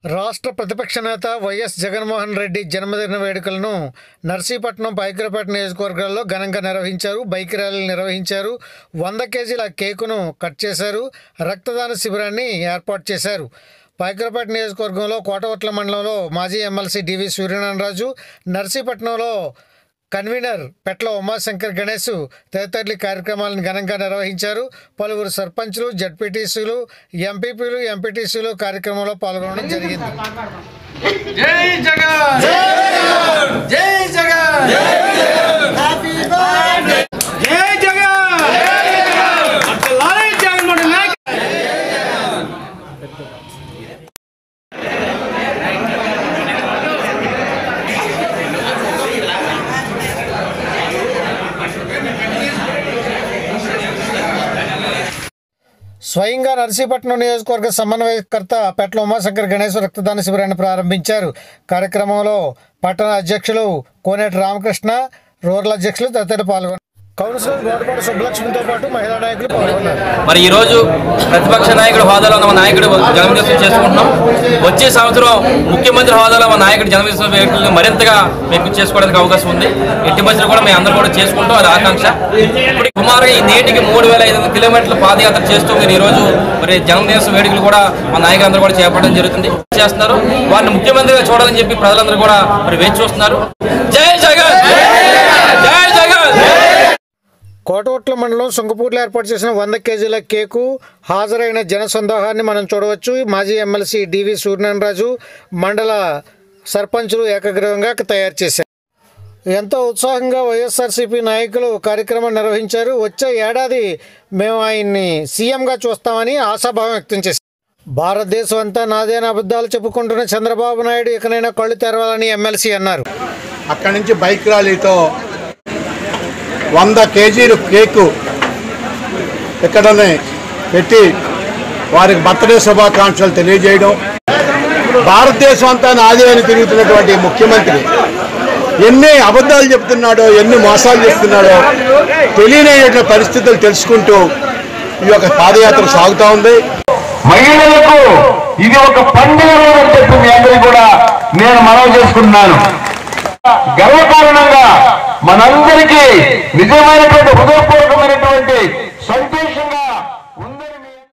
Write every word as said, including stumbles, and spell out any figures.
రాష్ట్ర ప్రతిపక్ష నేత వైఎస్ జగన్మోహన్ రెడ్డి జన్మదిన వేడుకలను నర్సీపట్నం పైకరపేట నియోజకవర్గాల్లో ఘనంగా నిర్వహించారు. బైక్ ర్యాలీలు నిర్వహించారు. వంద కేజీల కేకును కట్ చేశారు. రక్తదాన శిబిరాన్ని ఏర్పాటు చేశారు. పైకరపేట నియోజకవర్గంలో కోటవట్ల మండలంలో మాజీ ఎమ్మెల్సీ డివి సూర్యనారాయణరాజు, నర్సీపట్నంలో కన్వీనర్ పెట్ల ఉమాశంకర్ గణేష్ తదితరులు కార్యక్రమాలను ఘనంగా నిర్వహించారు. పలువురు సర్పంచ్లు, జడ్పీటీసీలు, ఎంపీపీలు, ఎంపీటీసీలు కార్యక్రమంలో పాల్గొనడం జరిగింది. జై జగన్, జై జగన్, హ్యాపీ బర్త్డే, జై జగన్, అట్లానే జగన్మోహన్ నాయక్. స్వయంగా నర్సీపట్నం నియోజకవర్గ సమన్వయకర్త పెట్ల ఉమాశంకర్ గణేష్ రక్తదాన శిబిరాన్ని ప్రారంభించారు. కార్యక్రమంలో పట్టణ అధ్యక్షులు కోనేటి రామకృష్ణ, రూరల్ అధ్యక్షులు తదితరులు పాల్గొన్నారు. కౌన్సిలర్ గోడపాటి సుబ్బలక్ష్మితో పాటు మహిళా నాయకులు పాల్గొన్నారు. మరి ఈరోజు ప్రతిపక్ష నాయకుడు హోదాలో ఉన్న నాయకుడు జన్మదినం చేసుకుంటున్నాం. వచ్చే సంవత్సరం ముఖ్యమంత్రి హోదాలో ఉన్న నాయకుడు జన్మదిన వేడుకలను మరింతగా మేము చేసుకోవడానికి అవకాశం ఉంది. ఎట్టి బస్సులు కూడా మేము అందరూ కూడా చేసుకుంటాం, అది ఆకాంక్ష. ఇప్పుడు సుమారుగా ఈ నేటికి మూడు వేల ఐదు వందల కిలోమీటర్ల పాదయాత్ర చేస్తూ మీరు ఈరోజు మరి జన్మదిన వేడుకలు కూడా మా నాయకులందరూ కూడా చేపట్టడం జరుగుతుంది చేస్తున్నారు. వారిని ముఖ్యమంత్రిగా చూడాలని చెప్పి ప్రజలందరూ కూడా మరి వేచి చూస్తున్నారు. జై జగన్, జై జగన్. కోటవట్ల మండలం సుంగపూర్లో ఏర్పాటు చేసిన వంద కేజీల కేకు హాజరైన జన సందోహాన్ని మనం చూడవచ్చు. మాజీ ఎమ్మెల్సీ డివి సూర్యనారాయణరాజు, మండల సర్పంచులు ఏకగ్రీవంగా తయారు చేశారు. ఎంతో ఉత్సాహంగా వైఎస్ఆర్సీపీ నాయకులు కార్యక్రమం నిర్వహించారు. వచ్చే ఏడాది మేము ఆయన్ని సీఎంగా చూస్తామని ఆశాభావం వ్యక్తం చేశారు. భారతదేశం అంతా నాదేన అబద్ధాలు చెప్పుకుంటున్న చంద్రబాబు నాయుడు ఇకనైనా కళ్ళు తెరవాలని ఎమ్మెల్సీ అన్నారు. అక్కడి నుంచి బైక్ ర్యాలీతో వంద కేజీలు కేకు ఇక్కడనే పెట్టి వారికి బర్త్డే శుభాకాంక్షలు తెలియజేయడం. భారతదేశం అంతా నాదే అని తిరుగుతున్నటువంటి ముఖ్యమంత్రి ఎన్ని అబద్ధాలు చెప్తున్నాడో, ఎన్ని మోసాలు చేస్తున్నాడో తెలియని పరిస్థితులు తెలుసుకుంటూ ఈ యొక్క పాదయాత్ర సాగుతూ ఉంది. మహిళలకు ఇది ఒక పండుగ అని చెప్పి మీ అందరికీ కూడా నేను మనవి చేసుకుంటున్నాను. గర్వకారణంగా మనందరికీ నిజమైనటువంటి హృదయపూర్వకమైనటువంటి